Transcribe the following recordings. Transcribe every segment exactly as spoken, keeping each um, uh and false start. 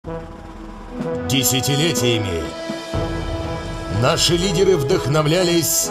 Десятилетиями наши лидеры вдохновлялись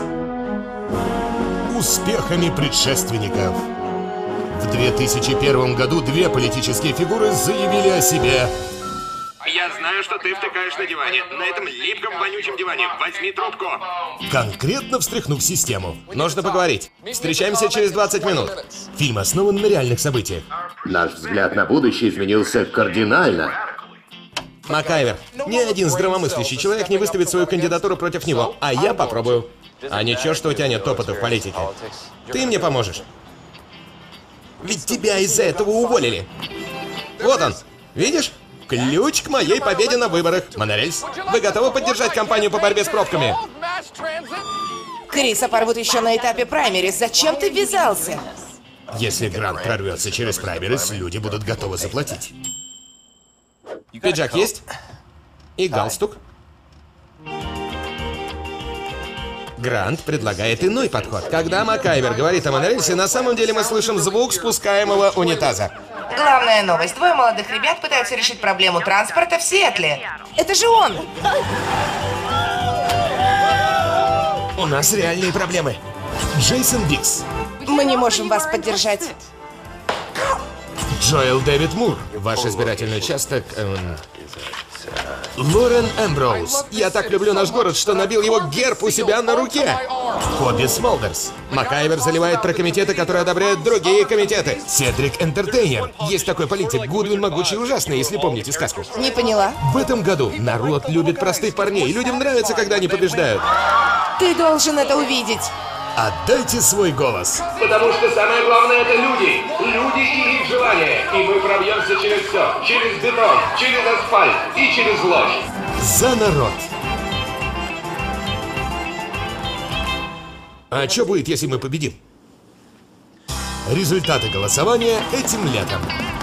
успехами предшественников. В две тысячи первом году две политические фигуры заявили о себе. Я знаю, что ты втыкаешь на диване. На этом липком, вонючем диване. Возьми трубку. Конкретно встряхнув систему. Нужно поговорить. Встречаемся через двадцать минут. Фильм основан на реальных событиях. Наш взгляд на будущее изменился кардинально. Макайвер, ни один здравомыслящий человек не выставит свою кандидатуру против него, а я попробую. А ничего, что у тебя нет опыта в политике. Ты мне поможешь. Ведь тебя из-за этого уволили. Вот он. Видишь? Ключ к моей победе на выборах. Монорельс, вы готовы поддержать кампанию по борьбе с пробками? Криса порвут еще на этапе праймерис. Зачем ты ввязался? Если Грант прорвется через праймерис, люди будут готовы заплатить. Пиджак есть? И галстук? Грант предлагает иной подход. Когда Макайвер говорит о монорельсе, на самом деле мы слышим звук спускаемого унитаза. Главная новость. Двое молодых ребят пытаются решить проблему транспорта в Сиэтле. Это же он! У нас реальные проблемы. Джейсон Дикс. Мы не можем вас поддержать. Джоэл Дэвид Мур. Ваш избирательный участок... эм, Лорен Эмброуз. Я так люблю наш город, что набил его герб у себя на руке. Коби Смолдерс. Макайвер заливает про комитеты, которые одобряют другие комитеты. Седрик Энтертейнер. Есть такой политик, Гудвин Могучий и Ужасный, если помните сказку. Не поняла. В этом году Народ любит простых парней, людям нравится, когда они побеждают. Ты должен это увидеть. отдайте свой голос. Потому что самое главное — это люди. Люди и их желания. И мы пробьемся через все. Через бетон, через асфальт и через ложь. За народ. А что будет, если мы победим? Результаты голосования этим летом.